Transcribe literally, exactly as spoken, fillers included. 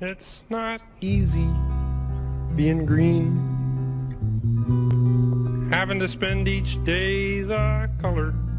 It's not easy being green, having to spend each day the colored